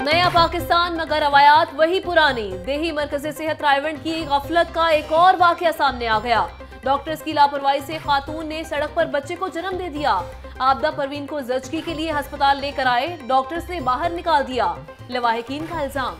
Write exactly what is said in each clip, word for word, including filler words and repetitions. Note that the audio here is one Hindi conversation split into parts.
नया पाकिस्तान मगर रवायात वही पुरानी। देही मरकज़ी सेहत रायवंड की गफलत का एक और वाकया सामने आ गया। डॉक्टर्स की लापरवाही से खातून ने सड़क पर बच्चे को जन्म दे दिया। आपदा परवीन को जचगी के लिए अस्पताल लेकर आए, डॉक्टर्स ने बाहर निकाल दिया। लवाहिकीन का इल्जाम।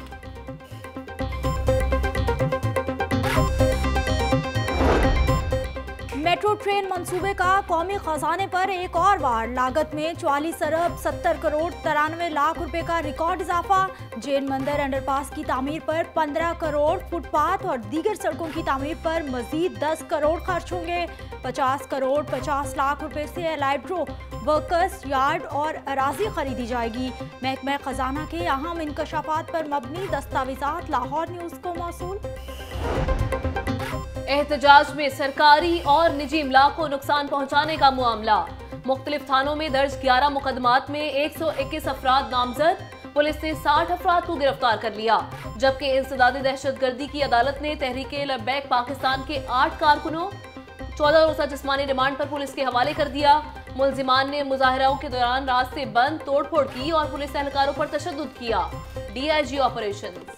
मेट्रो ट्रेन मंसूबे का कौमी खजाने पर एक और बार लागत में चालीस अरब सत्तर करोड़ तिरानवे लाख रुपए का रिकॉर्ड इजाफा। जैन मंदिर अंडरपास की तामीर पर पंद्रह करोड़, फुटपाथ और दीगर सड़कों की तामीर पर मजीद दस करोड़ खर्च होंगे। पचास करोड़ पचास लाख रुपए से एलाइड्रो वर्कर्स यार्ड और अराजी खरीदी जाएगी। महकमा खजाना के अहम इंकशाफात पर मबनी दस्तावेजात लाहौर न्यूज को मौसूल। एहतजाज में सरकारी और निजी इमलाक को नुकसान पहुंचाने का मामला। मुख्तलिफ थानों में दर्ज ग्यारह मुकदमात में एक सौ इक्कीस अफराद नामजद। पुलिस ने साठ अफराद को गिरफ्तार कर लिया, जबकि इंसदादी दहशतगर्दी की अदालत ने तहरीके लब्बैक पाकिस्तान के आठ कारकुनों चौदह रोजा जिस्मानी रिमांड पर पुलिस के हवाले कर दिया। मुलजिमान ने मुजाहराओं के दौरान रास्ते बंद, तोड़फोड़ की और पुलिस एहलकारों पर तशद्दुद किया। DIG operations.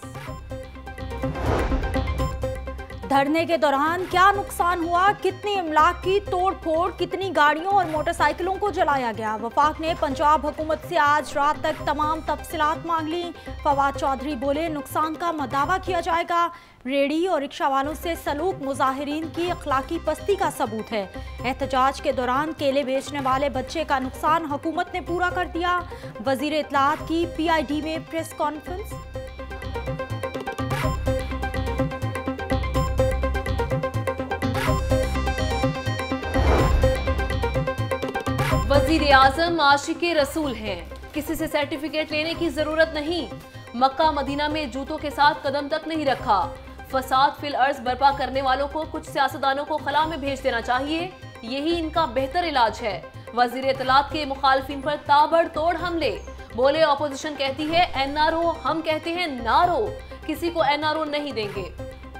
धरने के दौरान क्या नुकसान हुआ, कितनी इमलाक की तोड़ फोड़, कितनी गाड़ियों और मोटरसाइकिलों को जलाया गया। वफाक ने पंजाब हुकूमत से आज रात तक तमाम तफसीलात मांग ली। फवाद चौधरी बोले नुकसान का दावा किया जाएगा। रेडी और रिक्शा वालों से सलूक मुजाहिरीन की अखलाकी पस्ती का सबूत है। एहतजाज के दौरान केले बेचने वाले बच्चे का नुकसान हुकूमत ने पूरा कर दिया। वजीर इत्तलात की पी आई डी में प्रेस कॉन्फ्रेंस। वज़ीर आज़म आशिक़े रसूल हैं, किसी से सर्टिफिकेट लेने की जरूरत नहीं। मक्का मदीना में जूतों के साथ कदम तक नहीं रखा। फसाद फिल अर्ज बर्पा करने वालों को कुछ सियासतदानों को खला में भेज देना चाहिए, यही इनका बेहतर इलाज है। वज़ीर इत्तलात के मुखालफिन पर ताबड़तोड़ हमले। बोले ऑपोजिशन कहती है एन आर ओ, हम कहते हैं नारो, किसी को एन आर ओ नहीं देंगे।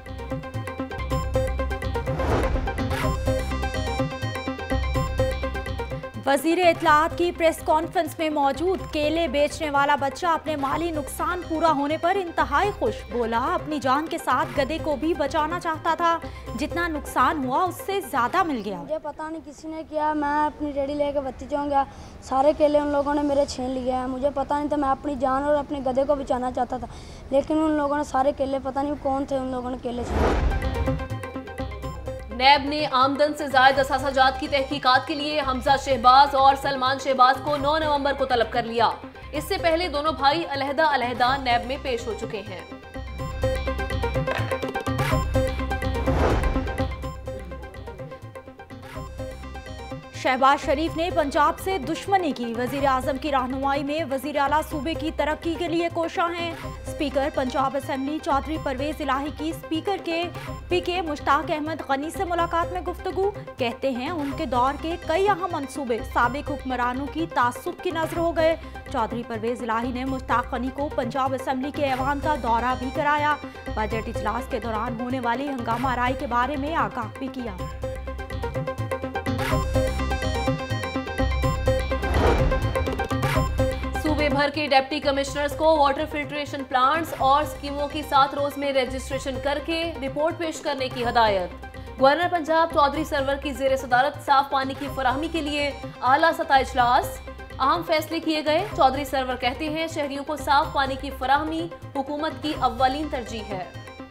वज़ीर इत्तलात की प्रेस कॉन्फ्रेंस में मौजूद केले बेचने वाला बच्चा अपने माली नुकसान पूरा होने पर इंतहाई खुश। बोला अपनी जान के साथ गधे को भी बचाना चाहता था, जितना नुकसान हुआ उससे ज्यादा मिल गया। मुझे पता नहीं किसी ने किया, मैं अपनी रेडी लेकर बत्ती जाऊंगा, सारे केले उन लोगों ने मेरे छीन लिए हैं। मुझे पता नहीं था, मैं अपनी जान और अपने गधे को बचाना चाहता था, लेकिन उन लोगों ने सारे केले, पता नहीं कौन थे, उन लोगों ने केले छीने। नैब ने आमदन से जायद असासाजात की तहकीकात के लिए हमजा शहबाज और सलमान शहबाज को नौ नवंबर को तलब कर लिया। इससे पहले दोनों भाई अलहदा अलहदा नैब में पेश हो चुके हैं। शहबाज शरीफ ने पंजाब से दुश्मनी की। वजीर आजम की रहनुमाई में वजीर आला सूबे की तरक्की के लिए कोशा हैं। स्पीकर पंजाब असेंबली चौधरी परवेज इलाही की स्पीकर के पी के मुश्ताक अहमद गनी से मुलाकात में गुफ्तगू। कहते हैं उनके दौर के कई अहम मंसूबे साबिक हुक्मरानों की तासुब की नजर हो गए। चौधरी परवेज इलाही ने मुश्ताक गनी को पंजाब असेंबली के ऐवान का दौरा भी कराया। बजट इजलास के दौरान होने वाली हंगामा राय के बारे में आगाह भी किया। सूबे भर के डिप्टी कमिश्नर्स को वाटर फिल्ट्रेशन प्लांट्स और स्कीमों की सात रोज में रजिस्ट्रेशन करके रिपोर्ट पेश करने की हदायत। गवर्नर पंजाब चौधरी सरवर की जेर सदारत साफ पानी की फराहमी के लिए आला सतह इजलास। अहम फैसले किए गए। चौधरी सरवर कहते हैं शहरियों को साफ पानी की फराहमी हुकूमत की अव्वलीन तरजीह है।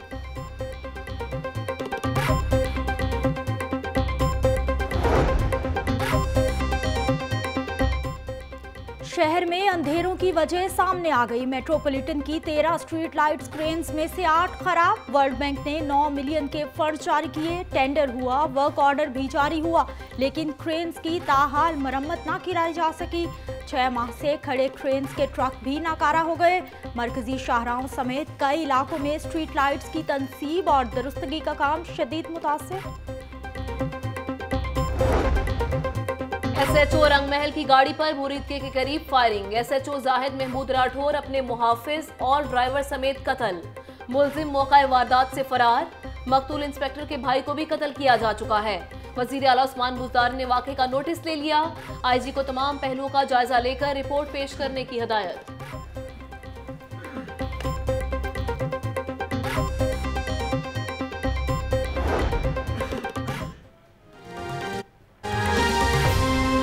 शहर में अंधेरों की वजह सामने आ गई। मेट्रोपॉलिटन की तेरह स्ट्रीट लाइट्स क्रेन्स में से आठ खराब। वर्ल्ड बैंक ने नौ मिलियन के फर्ज जारी किए। टेंडर हुआ, वर्क ऑर्डर भी जारी हुआ, लेकिन क्रेन्स की ताहाल मरम्मत ना कराई जा सकी। छह माह से खड़े क्रेन्स के ट्रक भी नाकारा हो गए। मरकजी शाहराहों समेत कई इलाकों में स्ट्रीट लाइट्स की तनसीब और दुरुस्तगी का काम शदीद मुतासिर। एस एच ओ रंगमहल की गाड़ी पर मुरीद के, के करीब firing. S H O Zahid Mahmood Rathore अपने मुहाफिज और ड्राइवर समेत कत्ल। मुलजिम मौका वारदात से फरार। मकतूल इंस्पेक्टर के भाई को भी कत्ल किया जा चुका है। वजीर आला उस्मान बुज़दार ने वाक़े का नोटिस ले लिया। आई जी को तमाम पहलुओं का जायजा लेकर रिपोर्ट पेश करने की हदायत।